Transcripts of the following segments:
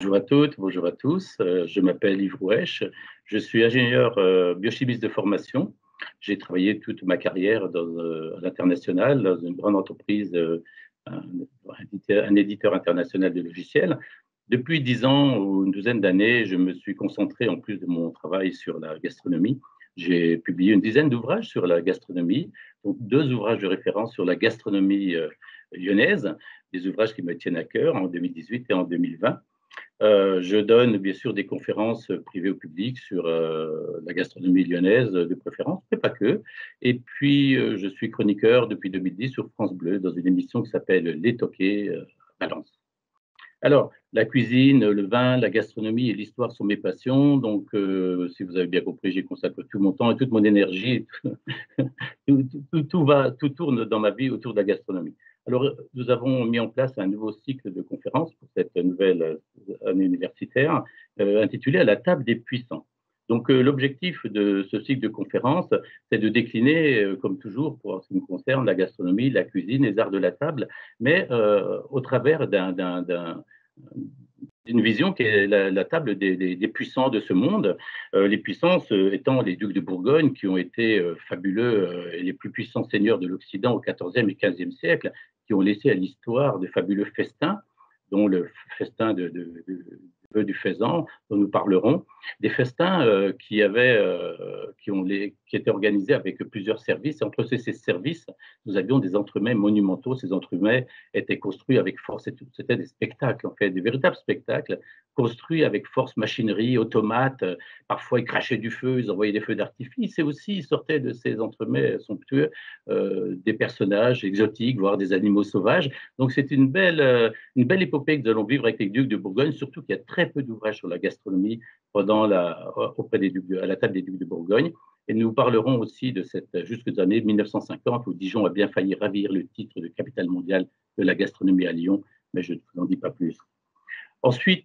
Bonjour à toutes, bonjour à tous. Je m'appelle Yves Rouèche. Je suis ingénieur biochimiste de formation. J'ai travaillé toute ma carrière à l'international, dans une grande entreprise, un, un éditeur international de logiciels. Depuis 10 ans ou une douzaine d'années, je me suis concentré, en plus de mon travail, sur la gastronomie. J'ai publié une dizaine d'ouvrages sur la gastronomie, donc 2 ouvrages de référence sur la gastronomie lyonnaise, des ouvrages qui me tiennent à cœur en 2018 et en 2020. Je donne bien sûr des conférences privées au public sur la gastronomie lyonnaise de préférence, mais pas que. Et puis, je suis chroniqueur depuis 2010 sur France Bleu dans une émission qui s'appelle Les Toqués à Valence. Alors, la cuisine, le vin, la gastronomie et l'histoire sont mes passions. Donc, si vous avez bien compris, j'y consacre tout mon temps et toute mon énergie. Tout tourne dans ma vie autour de la gastronomie. Alors, nous avons mis en place un nouveau cycle de conférences pour cette nouvelle année universitaire, intitulé À la table des puissants. Donc, l'objectif de ce cycle de conférences, c'est de décliner, comme toujours, pour ce qui me concerne, la gastronomie, la cuisine, les arts de la table, mais au travers d'une vision qui est la table des puissants de ce monde, les puissants étant les ducs de Bourgogne qui ont été fabuleux et les plus puissants seigneurs de l'Occident au XIVe et XVe siècle, qui ont laissé à l'histoire de fabuleux festins, dont le festin du faisan, dont nous parlerons, des festins qui étaient organisés avec plusieurs services. Et entre ces services, nous avions des entremets monumentaux. Ces entremets étaient construits avec force. C'était des spectacles, en fait, des véritables spectacles construits avec force, machinerie, automates. Parfois, ils crachaient du feu, ils envoyaient des feux d'artifice. Et aussi, ils sortaient de ces entremets somptueux des personnages exotiques, voire des animaux sauvages. Donc, c'est une belle épopée que nous allons vivre avec les ducs de Bourgogne, surtout qu'il y a très peu d'ouvrages sur la gastronomie à la table des ducs de Bourgogne. Et nous parlerons aussi de cette jusqu'aux années 1950 où Dijon a bien failli ravir le titre de capitale mondiale de la gastronomie à Lyon, mais je ne vous en dis pas plus. Ensuite,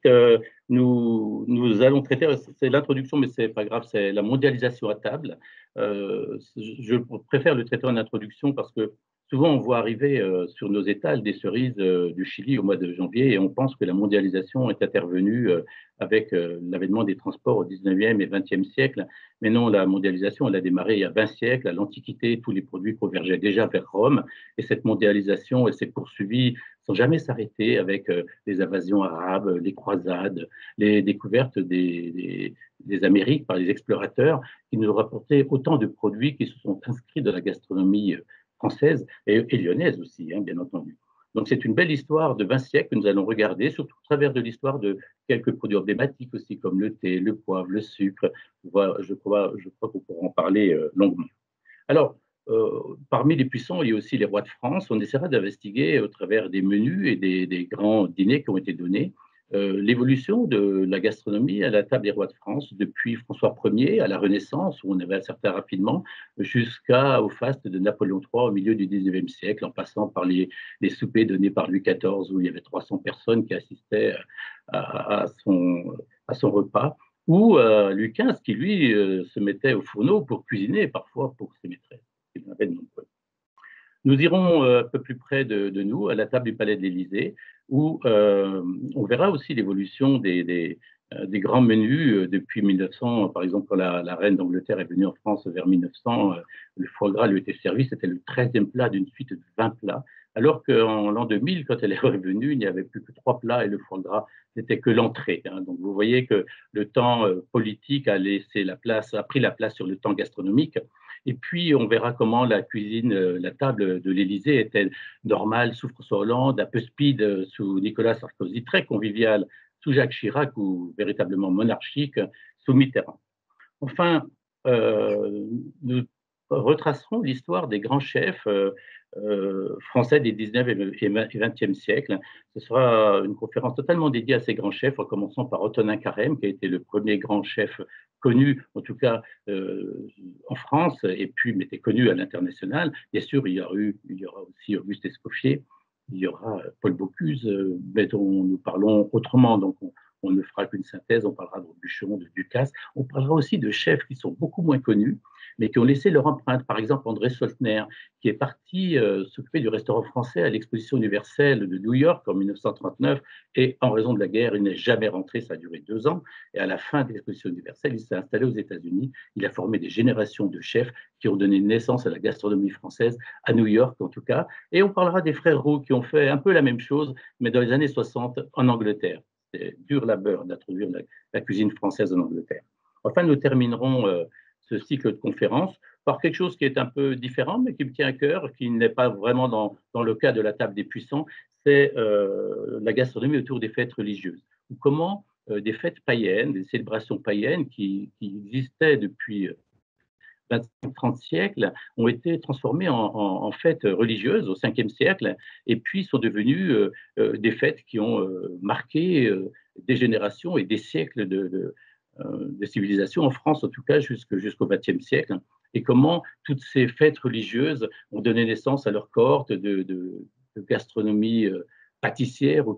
nous allons traiter, c'est l'introduction, mais ce n'est pas grave, c'est la mondialisation à table. Je préfère le traiter en introduction parce que souvent on voit arriver sur nos étals des cerises du Chili au mois de janvier et on pense que la mondialisation est intervenue avec l'avènement des transports au 19e et 20e siècle. Mais non, la mondialisation, elle a démarré il y a 20 siècles. À l'Antiquité, tous les produits convergeaient déjà vers Rome et cette mondialisation, elle s'est poursuivie sans jamais s'arrêter avec les invasions arabes, les croisades, les découvertes des Amériques par les explorateurs qui nous ont rapporté autant de produits qui se sont inscrits dans la gastronomie française et lyonnaise aussi, hein, bien entendu. Donc c'est une belle histoire de 20 siècles que nous allons regarder, surtout au travers de l'histoire de quelques produits emblématiques aussi, comme le thé, le poivre, le sucre. Je crois qu'on pourra en parler longuement. Alors, parmi les puissants, il y a aussi les rois de France. On essaiera d'investiguer au travers des menus et des grands dîners qui ont été donnés l'évolution de la gastronomie à la table des rois de France depuis François Ier à la Renaissance, où on avait un certain raffinement, jusqu'au faste de Napoléon III au milieu du 19e siècle, en passant par les soupers donnés par Louis XIV, où il y avait 300 personnes qui assistaient à son repas, ou Louis XV, qui lui se mettait au fourneau pour cuisiner, parfois pour ses maîtresses. Il y en avait de nombreux. Nous irons un peu plus près de nous, à la table du Palais de l'Élysée, où on verra aussi l'évolution des grands menus depuis 1900. Par exemple, quand la reine d'Angleterre est venue en France vers 1900, le foie gras lui était servi, c'était le 13e plat d'une suite de 20 plats, alors qu'en l'an 2000, quand elle est revenue, il n'y avait plus que 3 plats et le foie gras n'était que l'entrée. Hein. Donc vous voyez que le temps politique a pris la place sur le temps gastronomique. Et puis, on verra comment la cuisine, la table de l'Élysée était normale sous François Hollande, un peu speed sous Nicolas Sarkozy, très conviviale sous Jacques Chirac ou véritablement monarchique sous Mitterrand. Enfin, nous retracerons l'histoire des grands chefs français des 19e et 20e siècles. Ce sera une conférence totalement dédiée à ces grands chefs, en commençant par Antonin Carême, qui a été le premier grand chef connu, en tout cas en France, et puis mais était connu à l'international. Bien sûr, il y aura aussi Auguste Escoffier, il y aura Paul Bocuse, mais dont nous parlons autrement. Donc, on ne fera qu'une synthèse, on parlera de Robuchon, de Ducasse, on parlera aussi de chefs qui sont beaucoup moins connus, mais qui ont laissé leur empreinte. Par exemple, André Soltner, qui est parti s'occuper du restaurant français à l'exposition universelle de New York en 1939, et en raison de la guerre, il n'est jamais rentré, ça a duré 2 ans, et à la fin de l'exposition universelle, il s'est installé aux États-Unis, il a formé des générations de chefs qui ont donné naissance à la gastronomie française, à New York en tout cas, et on parlera des frères Roux qui ont fait un peu la même chose, mais dans les années 60 en Angleterre. C'est dur labeur d'introduire la cuisine française en Angleterre. Enfin, nous terminerons ce cycle de conférences par quelque chose qui est un peu différent, mais qui me tient à cœur, qui n'est pas vraiment dans le cas de la table des puissants, c'est la gastronomie autour des fêtes religieuses. Ou comment des fêtes païennes, des célébrations païennes qui existaient depuis 25-30 siècles, ont été transformées en fêtes religieuses au 5e siècle, et puis sont devenues des fêtes qui ont marqué des générations et des siècles de civilisation, en France en tout cas, jusqu'au XXe siècle, et comment toutes ces fêtes religieuses ont donné naissance à leur cohorte de gastronomie pâtissière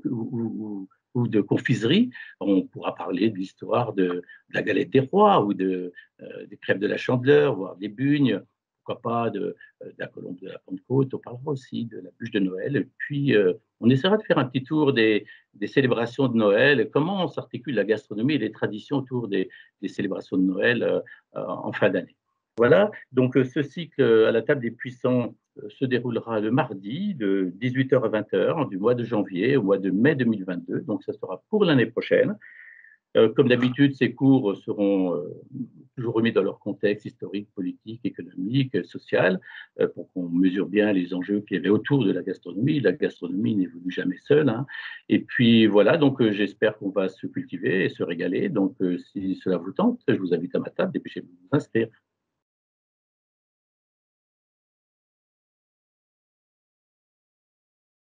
ou de confiserie. On pourra parler de l'histoire de la galette des rois ou des crêpes de la Chandeleur, voire des bugnes, pourquoi pas de la colombe de la Pentecôte. On parlera aussi de la bûche de Noël. Et puis, on essaiera de faire un petit tour des célébrations de Noël, comment s'articule la gastronomie et les traditions autour des célébrations de Noël en fin d'année. Voilà, donc ce cycle à la table des puissants se déroulera le mardi de 18h à 20h du mois de janvier au mois de mai 2022, donc ça sera pour l'année prochaine. Comme d'habitude, ces cours seront toujours remis dans leur contexte historique, politique, économique, social, pour qu'on mesure bien les enjeux qu'il y avait autour de la gastronomie. La gastronomie n'évolue jamais seule, hein. Et puis voilà, donc j'espère qu'on va se cultiver et se régaler. Donc si cela vous tente, je vous invite à ma table, dépêchez-vous de vous inscrire.